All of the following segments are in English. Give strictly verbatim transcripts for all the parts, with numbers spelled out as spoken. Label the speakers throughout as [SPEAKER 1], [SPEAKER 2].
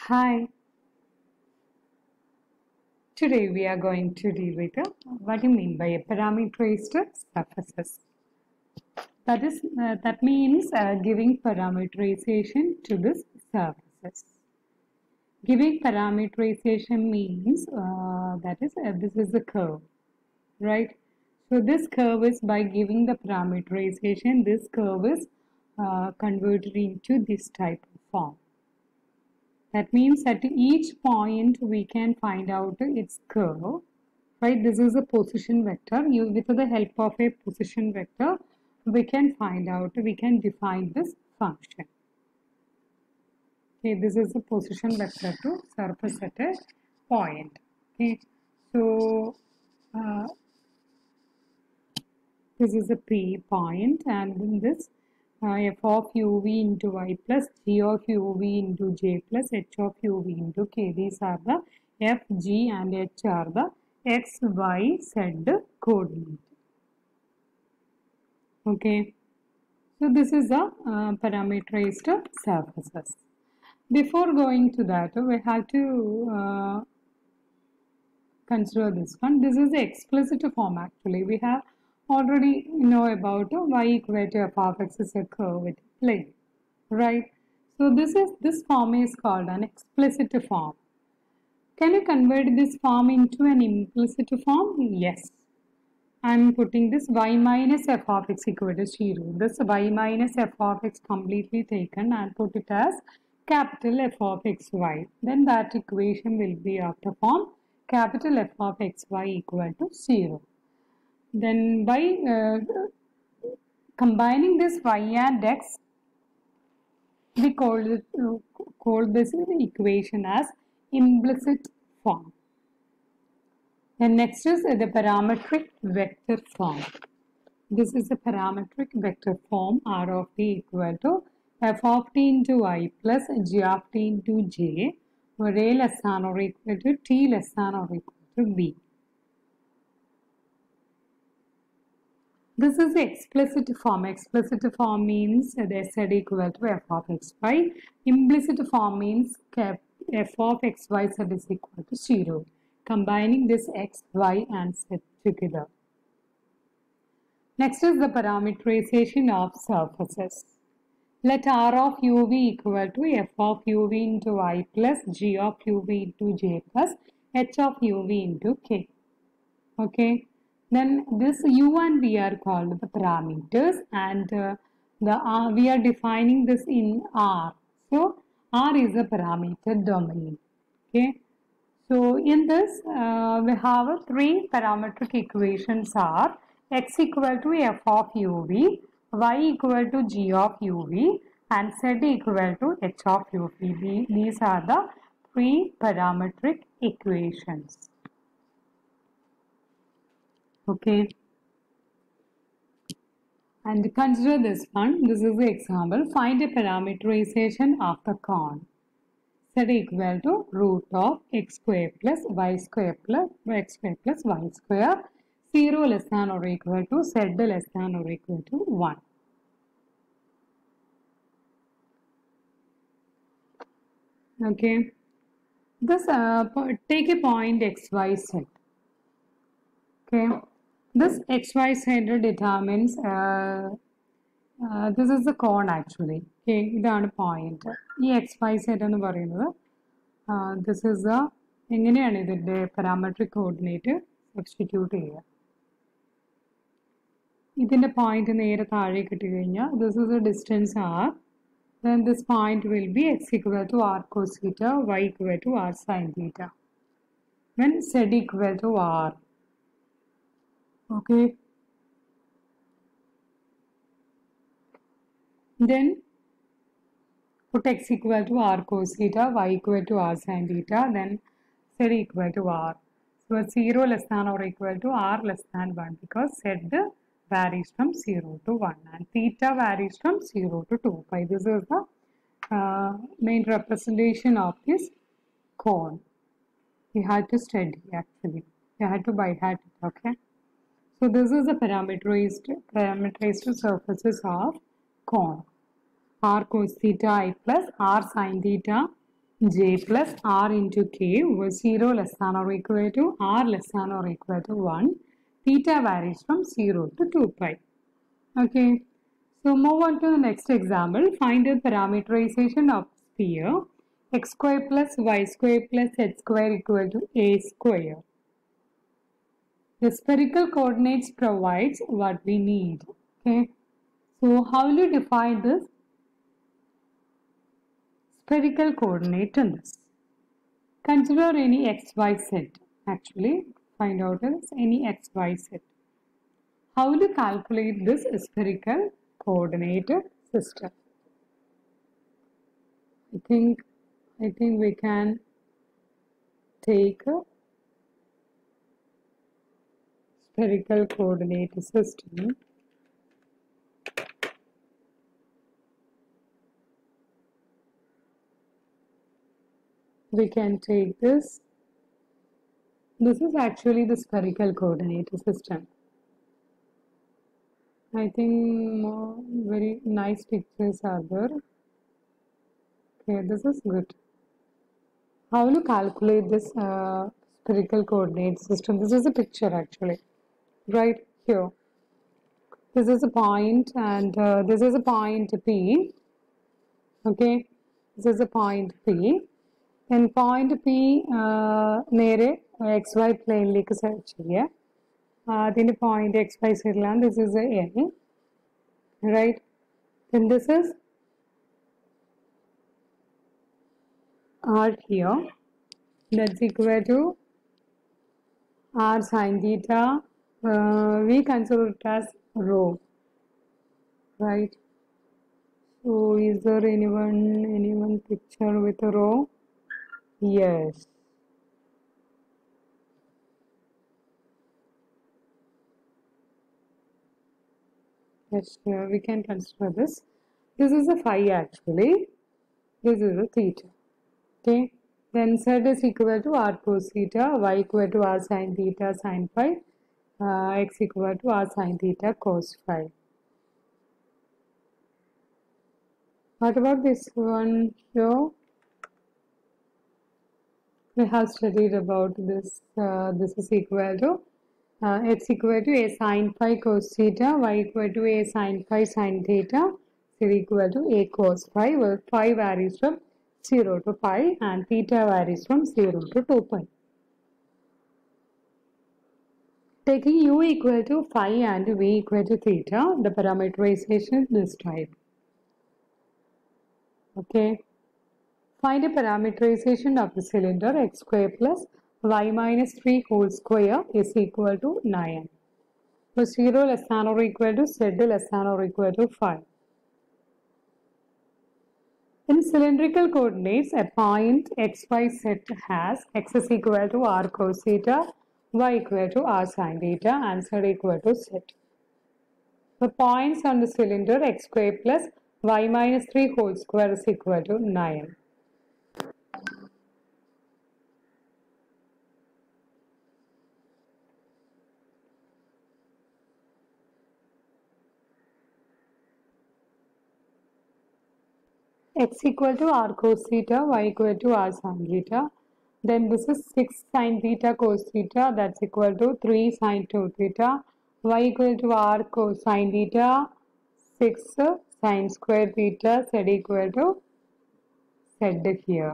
[SPEAKER 1] Hi, today we are going to deal with uh, what do you mean by a parameterized surfaces. That is, uh, that means uh, giving parameterization to this surfaces. Giving parameterization means uh, that is, uh, this is a curve, right? So this curve is by giving the parameterization, this curve is uh, converted into this type of form. That means at each point we can find out its curve, right? This is a position vector. You, with the help of a position vector, we can find out, we can define this function. Okay, this is a position vector to surface at a point. Okay, so uh, this is a P point, and then this uh, f of uv into y plus g of uv into j plus h of uv into k. These are the f, g and h are the x, y, z coordinate. Okay, so this is a uh, parameterized surfaces. Before going to that, we have to uh, consider this one. This is the explicit form actually. We have already know about uh, y equal to f of x is a curve with plane, right? So this is this form is called an explicit form. Can you convert this form into an implicit form? Yes. I am putting this y minus f of x equal to zero. This y minus f of x completely taken and put it as capital F of xy. Then that equation will be of the form capital F of xy equal to zero. Then by uh, combining this y and x, we call it uh, call this equation as implicit form. Then next is the parametric vector form. This is the parametric vector form R of t equal to f of t into I plus g of t into j, where a less than or equal to t less than or equal to b. This is the explicit form. Explicit form means the z equal to f of xy. Implicit form means f of xyz is equal to zero. Combining this x, y and z together. Next is the parameterization of surfaces. Let R of uv equal to f of uv into I plus g of uv into j plus h of uv into k. Okay. Then this u and v are called the parameters, and uh, the uh, we are defining this in R. So R is a parameter domain. Okay. So in this uh, we have three parametric equations are x equal to f of uv, y equal to g of uv and z equal to h of uv. These are the three parametric equations. Okay. And consider this one. This is the example. Find a parameterization of the cone. Z equal to root of x square plus y square plus x square plus y square. zero less than or equal to z less than or equal to one. Okay. This uh, take a point x, y, z. Okay. This x, y, z determines uh, uh, this is the cone actually. Okay. ഇതാണ് point. ഈ x, y, z എന്ന് പറയുന്നത് uh, this is the എങ്ങനെയാണ് ഇതിന്റെ parametric coordinate substitute ചെയ്യുക. ഇതിന്റെ point നേരെ താഴേക്ക് ഇട്ട് കഴിഞ്ഞാൽ this is a distance r. Then this point will be x equal to r cos theta, y equal to r sin theta. When z equal to r. Okay. Then put x equal to r cos theta, y equal to r sin theta, then z equal to r. So zero less than or equal to r less than one because z varies from zero to one and theta varies from zero to two pi. This is the uh, main representation of this cone. You had to study actually. You had to by heart it, okay? So this is the parameterized parameterized surfaces of cone. R cos theta I plus R sin theta j plus r into k was zero less than or equal to r less than or equal to one. Theta varies from zero to two pi. Okay, so move on to the next example. Find the parameterization of sphere x square plus y square plus z square equal to a square. The spherical coordinates provides what we need. Okay, so how will you define this spherical coordinate in this? Consider any xy set. Actually, find out as any xy set. How will you calculate this spherical coordinate system? I think I think we can take a spherical coordinate system. We can take this. This is actually the spherical coordinate system. I think more very nice pictures are there. Okay, this is good. How will you calculate this uh, spherical coordinate system? This is a picture actually, right here. This is a point and uh, this is a point P. Okay, this is a point P. And point P uh, നേരെ xy പ്ലെയിനിലേക്ക് search ചെയ്യുക. അതിൻ്റെ point xy സൈഡിലാണ്. This is a N, right? Then this is R here. That's equal to R sin theta. Uh, we consider it as rho, right? So is there anyone anyone picture with a rho? Yes. Yes, uh, we can consider this. This is a phi actually. This is a theta. Okay. Then z is equal to r cos theta, y equal to r sin theta sin phi, uh, x equal to r sin theta cos phi. What about this one here? We have studied about this. Uh, this is equal to uh, x equal to a sin phi cos theta, y equal to a sin phi sin theta, z equal to a cos phi, where phi varies from zero to pi and theta varies from zero to two pi. Taking u equal to phi and v equal to theta, the parameterization this type. Okay. Find a parameterization of the cylinder x square plus y minus three whole square is equal to nine. So zero less than or equal to z less than or equal to five. In cylindrical coordinates, a point xy set has x is equal to r cos theta, y equal to r sin theta, and z equal to z. The points on the cylinder x square plus y minus three whole square is equal to nine. X equal to r cos theta, y equal to r sin theta. Then this is six sin theta cos theta, that's equal to three sin two theta. Y equal to r cos sin theta, six sin square theta, z equal to z here.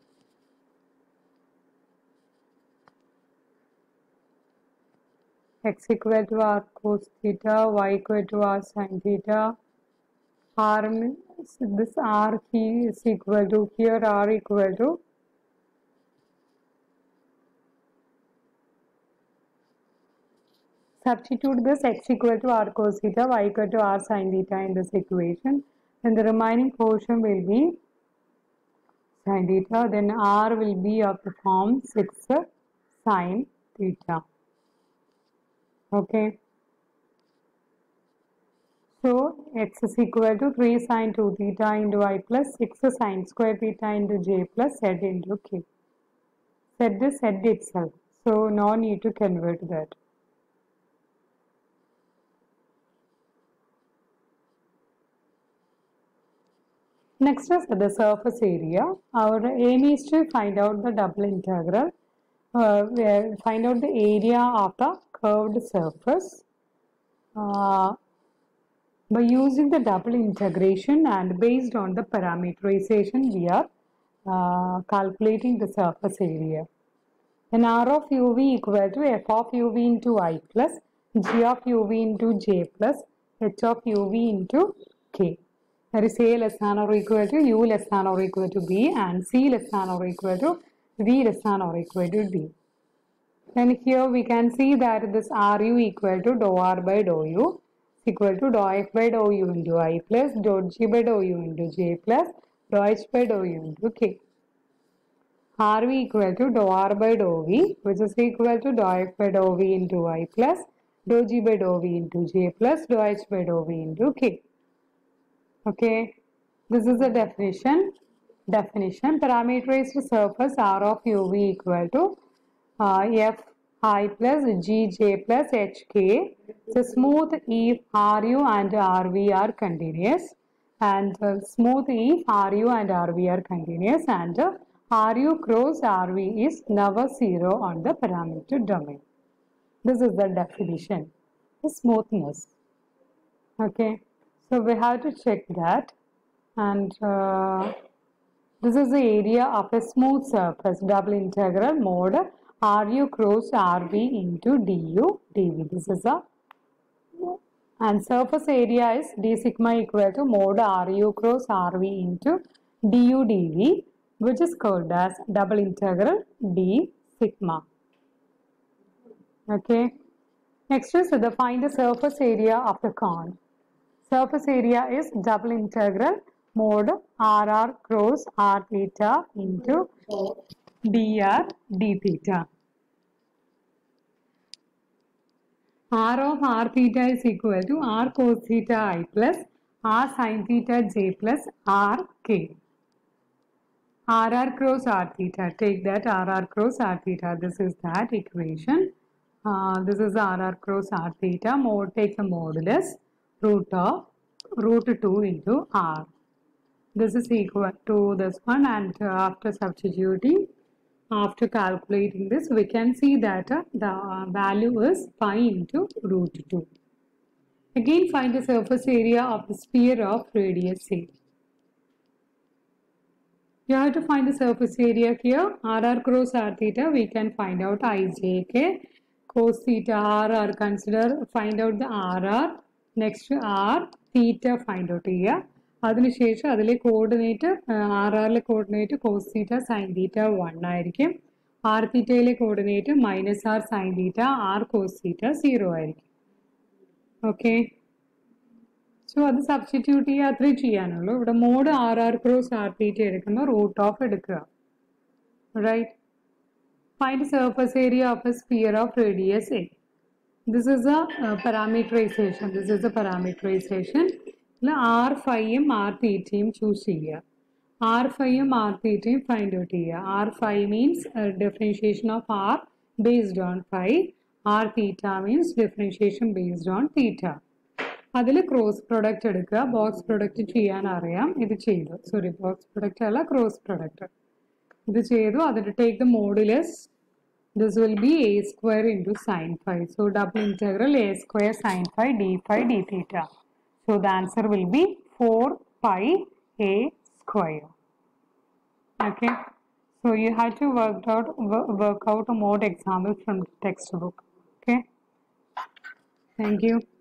[SPEAKER 1] X equal to r cos theta, y equal to r sin theta. R means this r key is equal to here r equal to substitute this x equal to r cos theta, y equal to r sin theta in this equation, and the remaining portion will be sin theta. Then r will be of the form six sin theta. Okay. So x is equal to three sin two theta into y plus six sin square theta into j plus z into k. Z is z itself. So no need to convert that. Next is the surface area. Our aim is to find out the double integral, uh, find out the area of the curved surface uh, by using the double integration, and based on the parameterization we are uh, calculating the surface area. Then R of uv equal to f of uv into I plus g of uv into j plus h of uv into k. That is a less than or equal to u less than or equal to b, and c less than or equal to v less than or equal to d. Then here we can see that this Ru equal to dou r by dou u is equal to dou f by dou u into I plus dou g by dou u into j plus dou h by dou u into k. Rv equal to dou r by dou v, which is equal to dou f by dou v into I plus dou g by dou v into j plus dou h by dou v into k. Okay, this is the definition. Definition: parameterized surface R of uv equal to uh, f I plus g j plus h k. So smooth if Ru and Rv are continuous, and uh, smooth if Ru and Rv are continuous, and uh, Ru cross Rv is never zero on the parameter domain. This is the definition. The smoothness. Okay, so we have to check that, and uh, this is the area of a smooth surface. Double integral mode Ru cross Rv into du dv. This is a, and surface area is d sigma equal to mode Ru cross Rv into du dv, which is called as double integral d sigma. Okay. Next is the find the surface area of the cone. Surface area is double integral mode rr cross r theta into dr d theta. R of r theta is equal to r cos theta I plus r sin theta j plus r k. Rr cross r theta, take that rr cross r theta, this is that equation. Uh, this is rr cross r theta, mode, take the modulus root of root two into r. This is equal to this one, and uh, after substituting, after calculating this, we can see that uh, the uh, value is pi into root two. Again, find the surface area of the sphere of radius a. You have to find the surface area here. Rr cross r theta, we can find out ijk. Cos theta rr, consider, find out the rr. Next r theta find out here. അതിനുശേഷം അതിലെ coordinate R ആറിലെ coordinate cos theta sine theta one ആയിരിക്കും. R തീറ്റയിലെ coordinate minus R sine theta R cos theta zero ആയിരിക്കും. Okay, so അത് substitute ചെയ്യുക, അത്രയും ചെയ്യാനുള്ളൂ. ഇവിടെ mod R R cross R theta എടുക്കുമ്പോൾ റൂട്ട് ഓഫ് എടുക്കുക. Right, find surface area of a sphere of radius a. This is a parameterization. This is a parameterization. R ഫൈയും R തീറ്റയും choose ചെയ്യുക. ആർ ഫൈയും ആർ തീറ്റയും find out ചെയ്യുക. R five means differentiation of R based on five. R theta means differentiation based on theta. അതിൽ cross product എടുക്കുക. Box product ചെയ്യാൻ അറിയാം, ഇത് ചെയ്തു. സോറി, ബോക്സ് പ്രൊഡക്റ്റ് അല്ല, ക്രോസ് പ്രൊഡക്റ്റ് ഇത് ചെയ്തു. അതിൽ take the modulus. This will be a square into sin phi. So double integral a square sin phi d phi d theta. So the answer will be four pi a square. Okay. So you have to work out work out more examples from the textbook. Okay. Thank you.